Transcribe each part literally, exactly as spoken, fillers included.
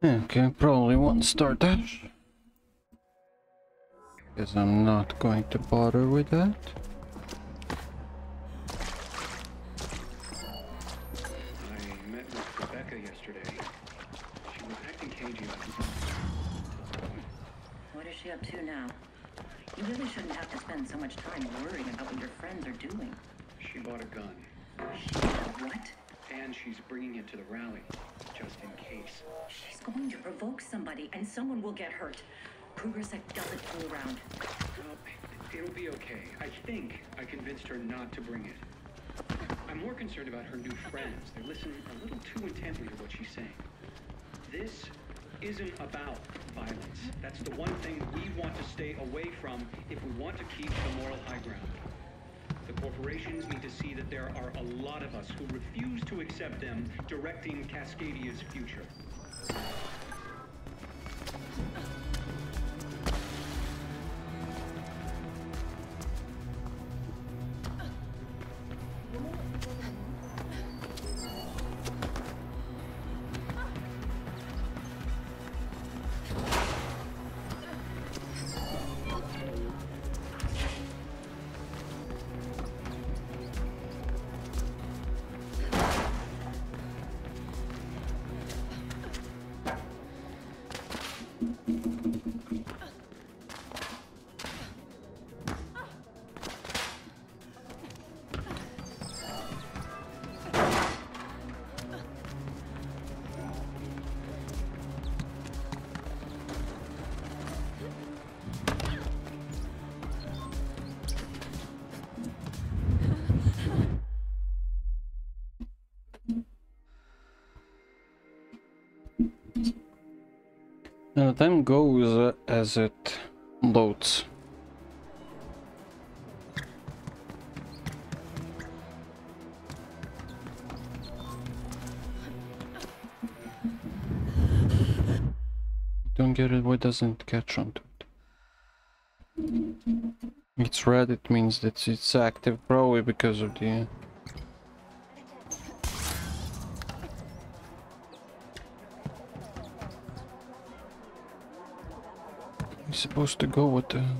Okay, probably won't start that. Because I'm not going to bother with that. I met with Rebecca yesterday. She was acting cagey. What is she up to now? You really shouldn't have to spend so much time worrying about what your friends are doing. She bought a gun. She what? And she's bringing it to the rally, just in case. She's going to provoke somebody, and someone will get hurt. Krugersek doesn't fool around. Well, it'll be okay. I think I convinced her not to bring it. I'm more concerned about her new friends. They listen a little too intently to what she's saying. This isn't about violence. That's the one thing we want to stay away from if we want to keep the moral high ground. The corporations need to see that there are a lot of us who refuse to accept them directing Cascadia's future. And the time goes uh, as it loads. Don't get it, why doesn't it catch onto it? It's red, it means that it's active, probably because of the... It's supposed to go with the...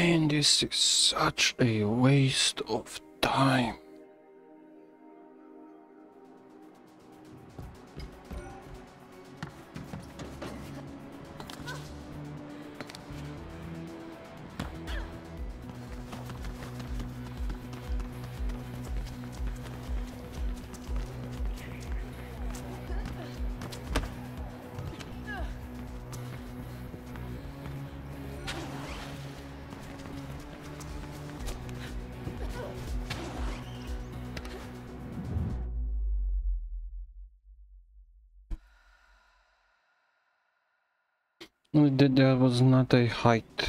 Man, this is such a waste of time. There was not a height.